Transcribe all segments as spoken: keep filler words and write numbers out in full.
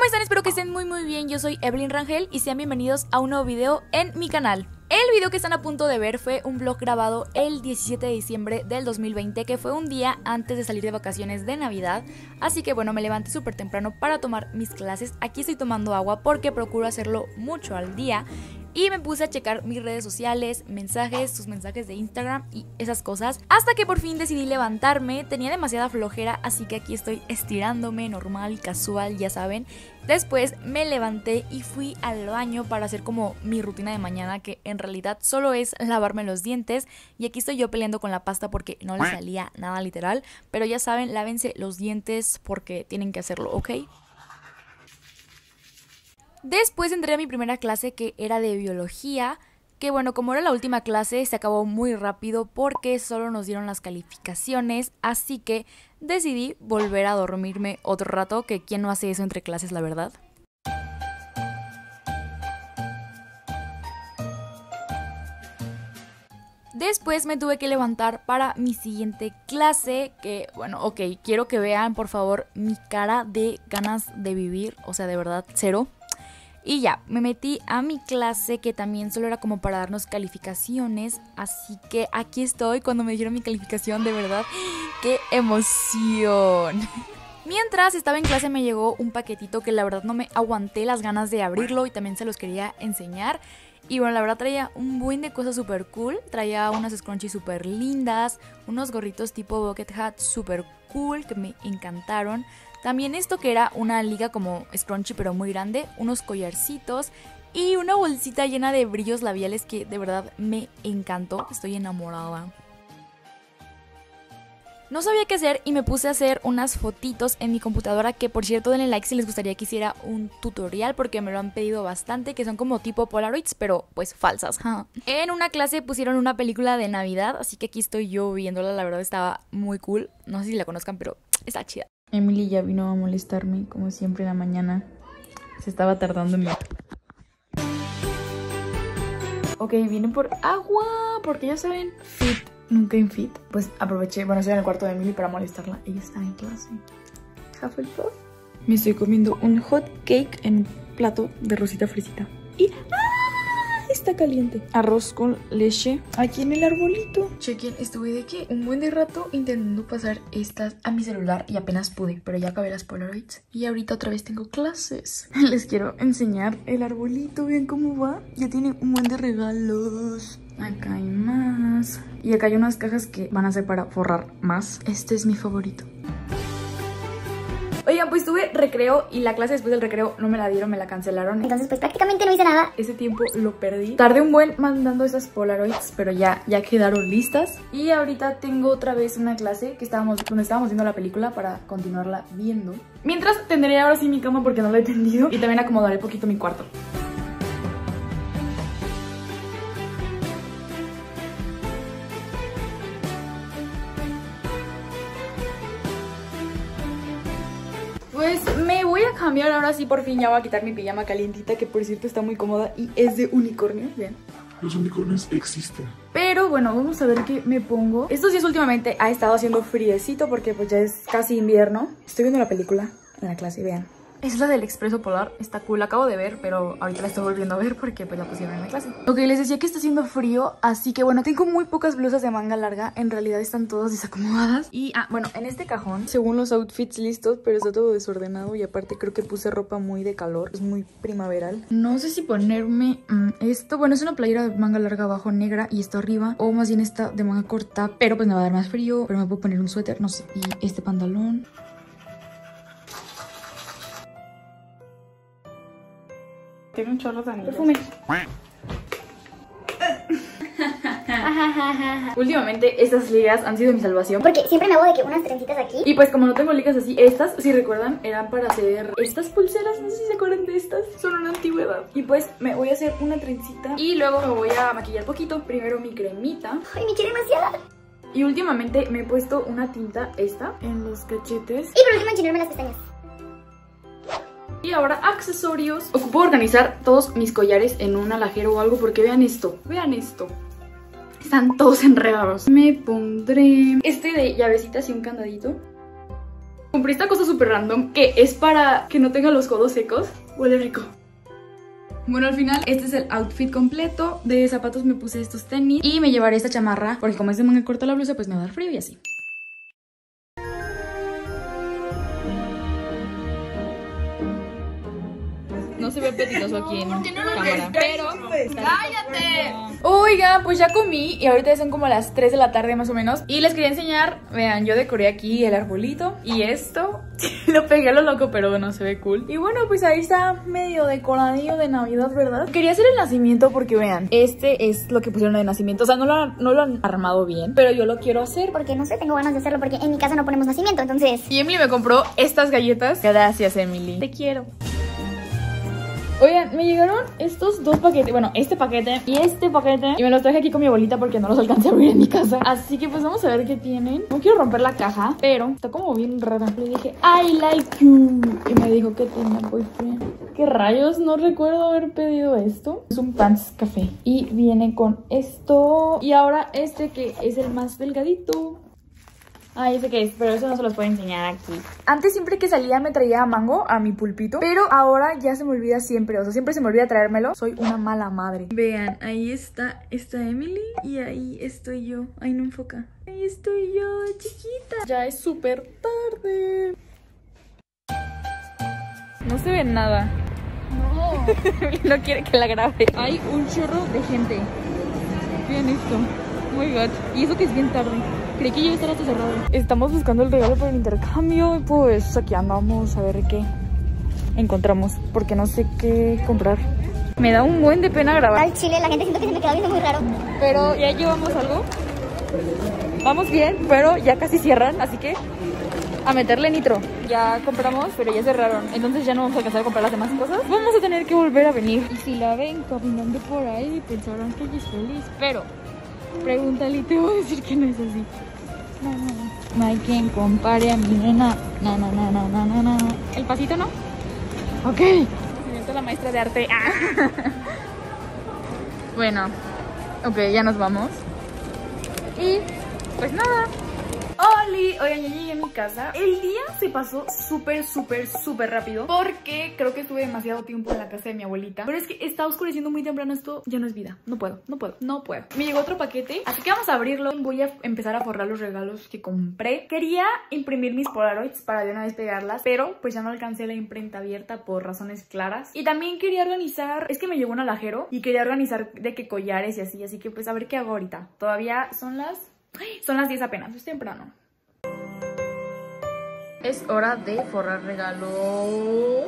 ¿Cómo están? Espero que estén muy muy bien. Yo soy Evelyn Rangel y sean bienvenidos a un nuevo video en mi canal. El video que están a punto de ver fue un vlog grabado el diecisiete de diciembre del dos mil veinte, que fue un día antes de salir de vacaciones de Navidad. Así que bueno, me levanté súper temprano para tomar mis clases. Aquí estoy tomando agua porque procuro hacerlo mucho al día. Y me puse a checar mis redes sociales, mensajes, sus mensajes de Instagram y esas cosas. Hasta que por fin decidí levantarme. Tenía demasiada flojera, así que aquí estoy estirándome, normal, casual, ya saben. Después me levanté y fui al baño para hacer como mi rutina de mañana, que en realidad solo es lavarme los dientes. Y aquí estoy yo peleando con la pasta porque no le salía nada literal. Pero ya saben, lávense los dientes porque tienen que hacerlo, ¿ok? Después entré a mi primera clase, que era de biología, que bueno, como era la última clase se acabó muy rápido porque solo nos dieron las calificaciones, así que decidí volver a dormirme otro rato, que quién no hace eso entre clases, la verdad. Después me tuve que levantar para mi siguiente clase, que bueno, ok, quiero que vean por favor mi cara de ganas de vivir, o sea, de verdad, cero. Y ya, me metí a mi clase, que también solo era como para darnos calificaciones. Así que aquí estoy cuando me dijeron mi calificación, de verdad. ¡Qué emoción! Mientras estaba en clase me llegó un paquetito que la verdad no me aguanté las ganas de abrirlo y también se los quería enseñar. Y bueno, la verdad traía un buen de cosas súper cool. Traía unas scrunchies súper lindas, unos gorritos tipo bucket hat súper cool que me encantaron. También esto que era una liga como scrunchie pero muy grande, unos collarcitos y una bolsita llena de brillos labiales que de verdad me encantó. Estoy enamorada. No sabía qué hacer y me puse a hacer unas fotitos en mi computadora, que por cierto denle like si les gustaría que hiciera un tutorial porque me lo han pedido bastante, que son como tipo Polaroids pero pues falsas. En una clase pusieron una película de Navidad, así que aquí estoy yo viéndola, la verdad estaba muy cool. No sé si la conozcan pero está chida. Emily ya vino a molestarme como siempre en la mañana, se estaba tardando en ver. Ok, vienen por agua porque ya saben, fit. Nunca en fit. Pues aproveché, bueno, estoy en el cuarto de Emily para molestarla. Ella está en clase. Hufflepuff. Me estoy comiendo un hot cake en un plato de rosita fresita. Y ¡ah! Está caliente. Arroz con leche aquí en el arbolito. Chequen, estuve de que un buen de rato intentando pasar estas a mi celular y apenas pude, pero ya acabé las Polaroids. Y ahorita otra vez tengo clases. Les quiero enseñar el arbolito. Vean cómo va. Ya tiene un buen de regalos. Acá hay más. Y acá hay unas cajas que van a ser para forrar más. Este es mi favorito. Oigan, pues tuve recreo y la clase después del recreo no me la dieron, me la cancelaron. Entonces pues prácticamente no hice nada. Ese tiempo lo perdí. Tardé un buen mandando esas Polaroids, pero ya, ya quedaron listas. Y ahorita tengo otra vez una clase que estábamos, donde estábamos viendo la película para continuarla viendo. Mientras tendré ahora sí mi cama porque no la he tendido. Y también acomodaré un poquito mi cuarto. Pues me voy a cambiar ahora sí, por fin ya voy a quitar mi pijama calientita, que por cierto está muy cómoda y es de unicornio, vean. Los unicornios existen. Pero bueno, vamos a ver qué me pongo. Estos días últimamente ha estado haciendo friecito porque pues ya es casi invierno. Estoy viendo la película en la clase, vean. Es la del Expreso Polar, está cool, la acabo de ver, pero ahorita la estoy volviendo a ver porque pues la pusieron en la clase. Ok, les decía que está haciendo frío, así que bueno, tengo muy pocas blusas de manga larga, en realidad están todas desacomodadas. Y, ah, bueno, en este cajón, según los outfits listos, pero está todo desordenado y aparte creo que puse ropa muy de calor, es muy primaveral. No sé si ponerme mmm, esto, bueno, es una playera de manga larga abajo negra y esto arriba, o más bien esta de manga corta, pero pues me va a dar más frío, pero me puedo poner un suéter, no sé. Y este pantalón. Tiene un chorro de perfume. Últimamente estas ligas han sido mi salvación porque siempre me hago de que unas trencitas aquí. Y pues como no tengo ligas así, estas, si recuerdan, eran para hacer estas pulseras. No sé si se acuerdan de estas, son una antigüedad. Y pues me voy a hacer una trencita y luego me voy a maquillar poquito. Primero mi cremita. Ay, me quiere demasiado. Y últimamente me he puesto una tinta esta en los cachetes. Y por último enchinarme las pestañas. Y ahora accesorios. Ocupo organizar todos mis collares en un alajero o algo porque vean esto, vean esto. Están todos enredados. Me pondré este de llavecitas y un candadito. Compré esta cosa súper random que es para que no tenga los codos secos. Huele rico. Bueno, al final este es el outfit completo. De zapatos me puse estos tenis y me llevaré esta chamarra porque como es de manga corta la blusa, pues me va a dar frío y así. No se ve apetitoso aquí en cámara, pero... ¡Cállate! Oiga, pues ya comí y ahorita son como las tres de la tarde más o menos. Y les quería enseñar, vean, yo decoré aquí el arbolito y esto. Lo pegué a lo loco, pero bueno, se ve cool. Y bueno, pues ahí está medio decoradillo de Navidad, ¿verdad? Quería hacer el nacimiento porque vean, este es lo que pusieron de nacimiento. O sea, no lo, han, no lo han armado bien, pero yo lo quiero hacer. Porque no sé, tengo ganas de hacerlo porque en mi casa no ponemos nacimiento, entonces... Y Emily me compró estas galletas. Gracias, Emily. Te quiero. Oigan, me llegaron estos dos paquetes, bueno, este paquete y este paquete. Y me los traje aquí con mi abuelita porque no los alcancé a abrir en mi casa. Así que pues vamos a ver qué tienen. No quiero romper la caja, pero está como bien rara. Le dije, I like you. Y me dijo que tenía boyfriend. ¿Qué rayos? No recuerdo haber pedido esto. Es un pants café y viene con esto. Y ahora este que es el más delgadito. Ah, ya sé qué es, pero eso no se los puedo enseñar aquí. Antes siempre que salía me traía mango a mi pulpito, pero ahora ya se me olvida siempre. O sea, siempre se me olvida traérmelo. Soy una mala madre. Vean, ahí está, está Emily y ahí estoy yo. Ahí no enfoca. Ahí estoy yo, chiquita. Ya es súper tarde. No se ve nada. No. No quiere que la grabe. Hay un chorro de gente. Vean esto. Oh my god. Y eso que es bien tarde. Creí que ya iba a estar hasta cerrado. Estamos buscando el regalo para el intercambio y pues aquí andamos a ver qué encontramos, porque no sé qué comprar. Me da un buen de pena grabar. Al chile, la gente siento que se me queda viendo muy raro. Pero ya llevamos algo. Vamos bien, pero ya casi cierran, así que a meterle nitro. Ya compramos, pero ya cerraron. Entonces ya no vamos a alcanzar a comprar las demás cosas. Vamos a tener que volver a venir. Y si la ven caminando por ahí, pensarán que ella es feliz. Pero pregúntale y te voy a decir que no es así. No, no, no. No hay quien compare a mi nena. No, no, no, no, no, no, no. ¿El pasito no? Ok. Me siento la maestra de arte. Ah. Bueno. Ok, ya nos vamos. Y pues nada. ¡Holi! Oigan, ya llegué a mi casa. El día se pasó súper, súper, súper rápido porque creo que estuve demasiado tiempo en la casa de mi abuelita. Pero es que está oscureciendo muy temprano. Esto ya no es vida. No puedo, no puedo, no puedo. Me llegó otro paquete, así que vamos a abrirlo. Voy a empezar a forrar los regalos que compré. Quería imprimir mis Polaroids para de una vez pegarlas, pero pues ya no alcancé la imprenta abierta por razones claras. Y también quería organizar, es que me llegó un alajero y quería organizar de que collares y así. Así que pues a ver qué hago ahorita. Todavía son las... Son las diez apenas, es temprano. Es hora de forrar regalos.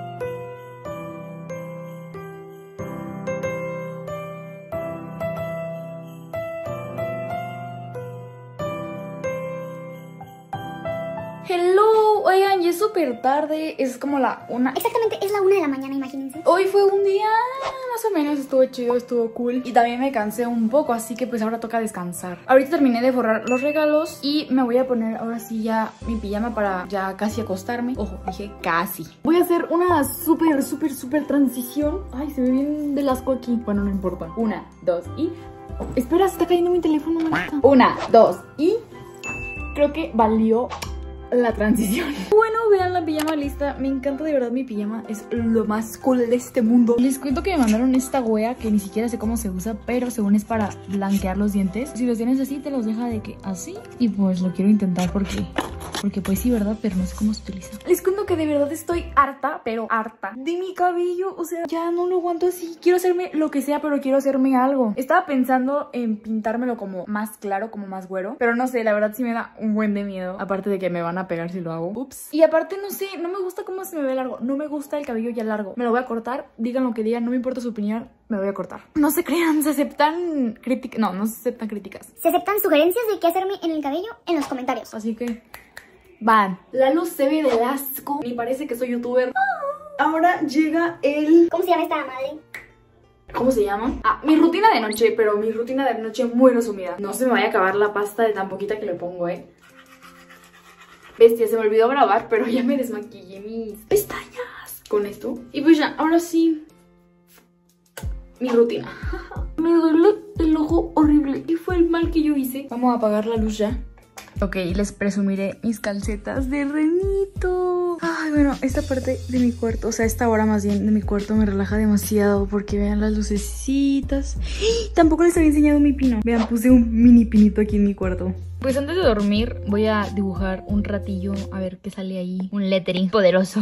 Hello, oigan, ya es súper tarde, es como la una. Exactamente, es la una de la mañana, imagínense. Hoy fue un día más o menos, estuvo chido, estuvo cool. Y también me cansé un poco, así que pues ahora toca descansar. Ahorita terminé de forrar los regalos y me voy a poner ahora sí ya mi pijama para ya casi acostarme. Ojo, dije casi. Voy a hacer una súper, súper, súper transición. Ay, se ve bien del asco aquí. Bueno, no importa. Una, dos y... Oh, espera, se está cayendo mi teléfono, manita. Una, dos y... Creo que valió la transición. Bueno, vean la pijama lista. Me encanta de verdad mi pijama. Es lo más cool de este mundo. Les cuento que me mandaron esta wea que ni siquiera sé cómo se usa, pero según es para blanquear los dientes. Si los tienes así, te los deja de que así. Y pues lo quiero intentar porque... Porque pues sí, ¿verdad? Pero no sé cómo se utiliza. Les cuento que de verdad estoy harta, pero harta de mi cabello. O sea, ya no lo aguanto así. Quiero hacerme lo que sea, pero quiero hacerme algo. Estaba pensando en pintármelo como más claro, como más güero. Pero no sé, la verdad sí me da un buen de miedo. Aparte de que me van a pegar si lo hago. Ups. Y aparte, no sé, no me gusta cómo se me ve largo. No me gusta el cabello ya largo. Me lo voy a cortar. Digan lo que digan, no me importa su opinión. Me lo voy a cortar. No se crean, se aceptan críticas. No, no se aceptan críticas. Se aceptan sugerencias de qué hacerme en el cabello en los comentarios. Así que... van. La luz se ve de asco. Ni parece que soy youtuber. Ahora llega el... ¿Cómo se llama esta madre? ¿Cómo se llama? Ah, mi rutina de noche, pero mi rutina de noche muy resumida. No se me vaya a acabar la pasta de tan poquita que le pongo, eh. Bestia, se me olvidó grabar, pero ya me desmaquillé mis pestañas con esto. Y pues ya, ahora sí, mi rutina. Me duele el ojo horrible. ¿Qué fue el mal que yo hice? Vamos a apagar la luz ya. Ok, les presumiré mis calcetas de renito. Ay, bueno, esta parte de mi cuarto, o sea, esta hora más bien de mi cuarto me relaja demasiado porque vean las lucecitas. ¡Ah! Tampoco les había enseñado mi pino. Vean, puse un mini pinito aquí en mi cuarto. Pues antes de dormir voy a dibujar un ratillo a ver qué sale ahí. Un lettering poderoso.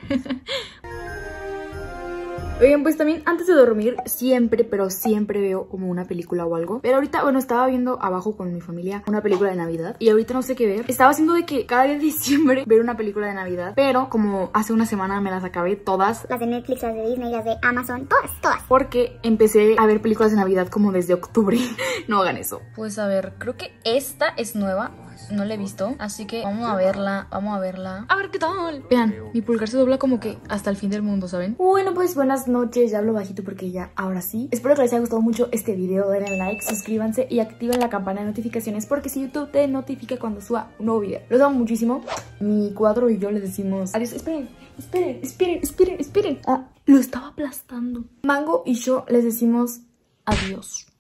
Oigan, pues también antes de dormir siempre, pero siempre veo como una película o algo. Pero ahorita, bueno, estaba viendo abajo con mi familia una película de Navidad y ahorita no sé qué ver. Estaba haciendo de que cada día de diciembre ver una película de Navidad, pero como hace una semana me las acabé todas. Las de Netflix, las de Disney, las de Amazon, todas, todas. Porque empecé a ver películas de Navidad como desde octubre. No hagan eso. Pues a ver, creo que esta es nueva. No la he visto, así que vamos a verla, vamos a verla. A ver qué tal. Vean, mi pulgar se dobla como que hasta el fin del mundo, ¿saben? Bueno, pues buenas noches, ya hablo bajito porque ya, ahora sí. Espero que les haya gustado mucho este video, denle like, suscríbanse y activen la campana de notificaciones porque si YouTube te notifica cuando suba un nuevo video. Los amo muchísimo. Mi cuadro y yo les decimos adiós. Esperen, esperen, esperen, esperen, esperen. Ah, lo estaba aplastando. Mango y yo les decimos adiós.